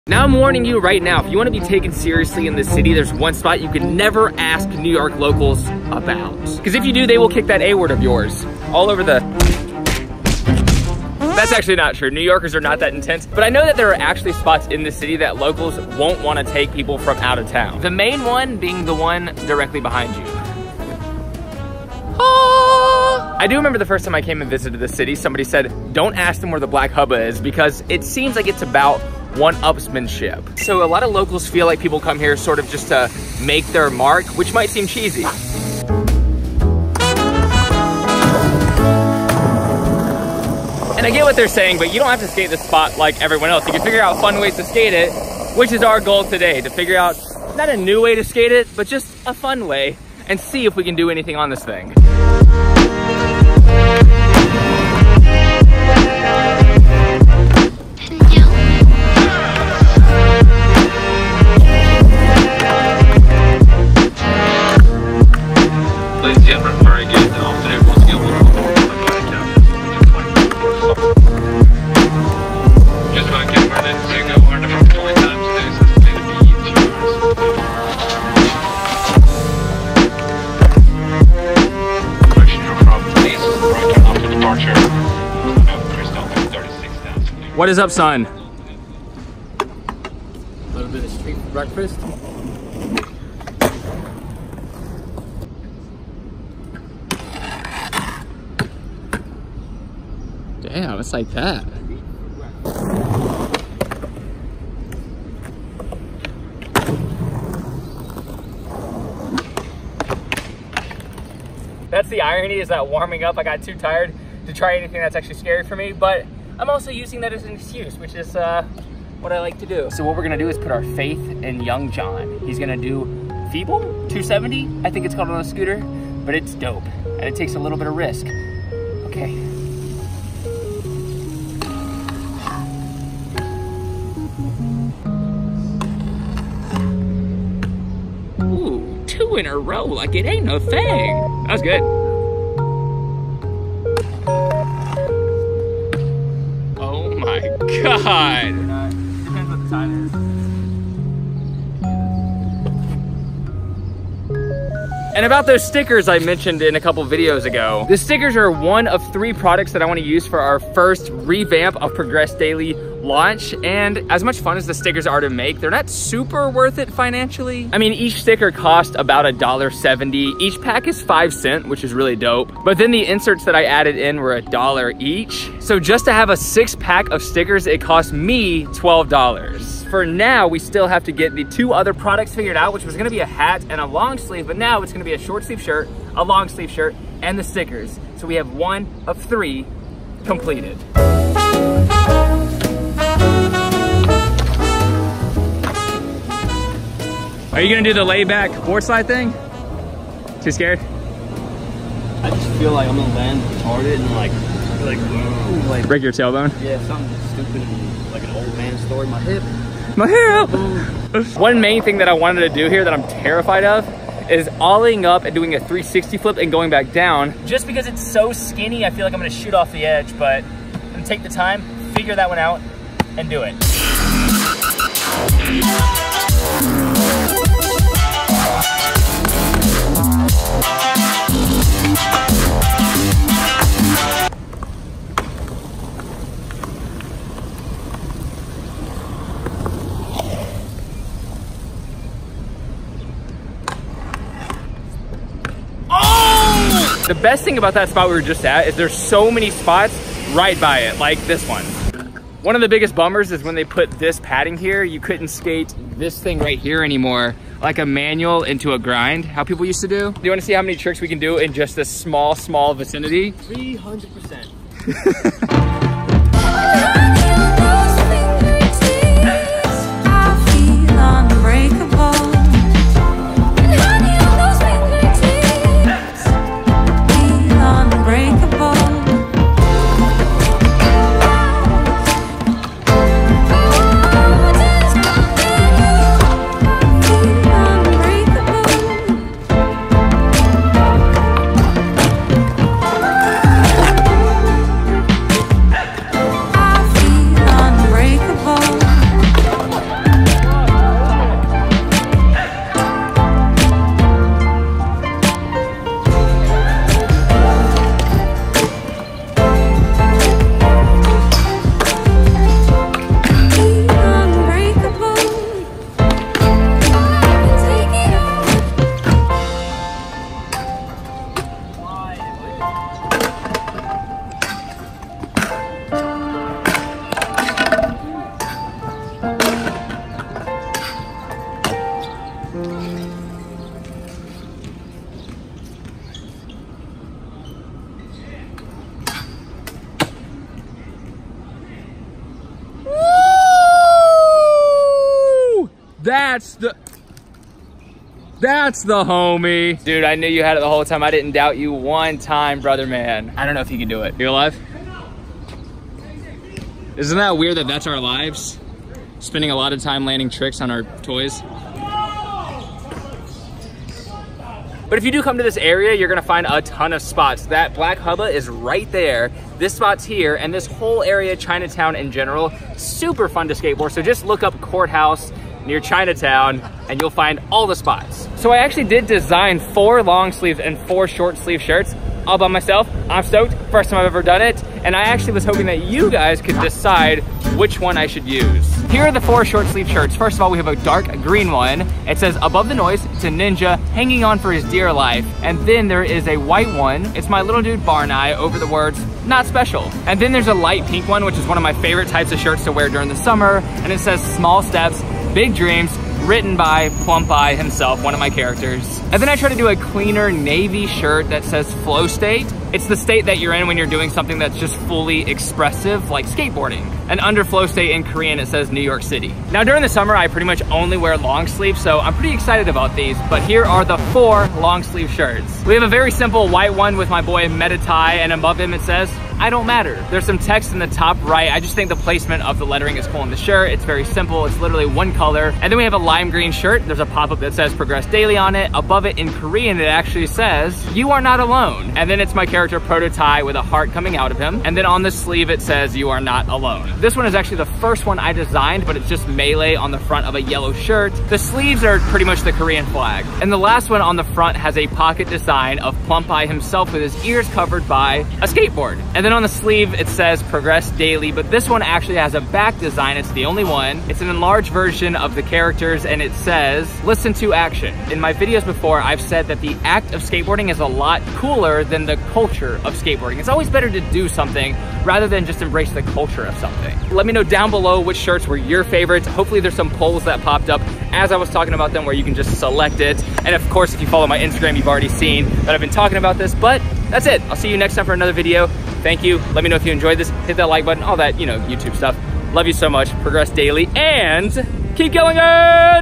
Now I'm warning you right now, if you want to be taken seriously in this city, there's one spot you can never ask New York locals about. Because if you do, they will kick that A word of yours all over the... That's actually not true. New Yorkers are not that intense, but I know that there are actually spots in the city that locals won't want to take people from out of town. The main one being the one directly behind you. I do remember the first time I came and visited the city, somebody said, don't ask them where the Black Hubba is because it seems like it's about one-upsmanship. So a lot of locals feel like people come here sort of just to make their mark, which might seem cheesy. And I get what they're saying, but you don't have to skate this spot like everyone else. You can figure out fun ways to skate it, which is our goal today, to figure out not a new way to skate it, but just a fun way, and see if we can do anything on this thing. What is up, son? A little bit of street breakfast. Damn, it's like that. That's the irony, is that warming up, I got too tired to try anything that's actually scary for me, but I'm also using that as an excuse, which is what I like to do. So what we're gonna do is put our faith in young John. He's gonna do Feeble 270, I think it's called on a scooter, but it's dope, and it takes a little bit of risk. Okay. Ooh, 2 in a row like it ain't no thing. That was good. God. Depends what the time is. And about those stickers I mentioned in a couple videos ago, the stickers are one of 3 products that I want to use for our first revamp of Progress Daily launch. And as much fun as the stickers are to make, they're not super worth it financially. I mean, each sticker cost about $1.70. Each pack is 5 cents, which is really dope. But then the inserts that I added in were $1 each. So just to have a 6-pack of stickers, it cost me $12. For now, we still have to get the 2 other products figured out, which was gonna be a hat and a long sleeve, but now it's gonna be a short sleeve shirt, a long sleeve shirt, and the stickers. So we have 1 of 3 completed. Are you gonna do the layback board slide thing? Too scared? I just feel like I'm gonna land retarded and like break your tailbone? Yeah, something stupid, like an old man story. My hip. My hip! One main thing that I wanted to do here that I'm terrified of is olling up and doing a 360 flip and going back down. Just because it's so skinny, I feel like I'm gonna shoot off the edge, but I'm gonna take the time, figure that one out, and do it. The best thing about that spot we were just at is there's so many spots right by it, like this one. One of the biggest bummers is when they put this padding here, you couldn't skate this thing right here anymore, like a manual into a grind, how people used to do. Do you want to see how many tricks we can do in just this small vicinity? 300%. That's the homie. Dude, I knew you had it the whole time. I didn't doubt you one time, brother man. I don't know if you can do it. You alive? Isn't that weird that that's our lives? Spending a lot of time landing tricks on our toys. But if you do come to this area, you're gonna find a ton of spots. That black hubba is right there. This spot's here, and this whole area, Chinatown in general, super fun to skateboard. So just look up Courthouse near Chinatown and you'll find all the spots. So I actually did design 4 long sleeves and 4 short sleeve shirts all by myself. I'm stoked, first time I've ever done it. And I actually was hoping that you guys could decide which one I should use. Here are the 4 short sleeve shirts. First of all, we have a dark green one. It says above the noise, it's a ninja hanging on for his dear life. And then there is a white one. It's my little dude Barneye over the words, not special. And then there's a light pink one, which is one of my favorite types of shirts to wear during the summer. And it says small steps, big dreams, written by Plump Eye himself, one of my characters. And then I try to do a cleaner navy shirt that says flow state. It's the state that you're in when you're doing something that's just fully expressive, like skateboarding. And under flow state in Korean, it says New York City. Now during the summer, I pretty much only wear long sleeves, so I'm pretty excited about these, but here are the 4 long sleeve shirts. We have a very simple white one with my boy Meditai, and above him it says, I don't matter. There's some text in the top right. I just think the placement of the lettering is cool in the shirt. It's very simple. It's literally one color. And then we have a lime green shirt. There's a pop-up that says Progress Daily on it. Above it in Korean, it actually says, you are not alone. And then it's my character Prototype with a heart coming out of him. And then on the sleeve, it says, you are not alone. This one is actually the first one I designed, but it's just melee on the front of a yellow shirt. The sleeves are pretty much the Korean flag. And the last one on the front has a pocket design of Plump Eye himself with his ears covered by a skateboard. And then on the sleeve, it says Progress Daily, but this one actually has a back design. It's the only one. It's an enlarged version of the characters, and it says, listen to action. In my videos before, I've said that the act of skateboarding is a lot cooler than the culture of skateboarding. It's always better to do something rather than just embrace the culture of something. Let me know down below which shirts were your favorites. Hopefully there's some polls that popped up as I was talking about them where you can just select it. And of course, if you follow my Instagram, you've already seen that I've been talking about this, but that's it. I'll see you next time for another video. Thank you. Let me know if you enjoyed this. Hit that like button, all that, you know, YouTube stuff. Love you so much. Progress Daily, and keep killing it!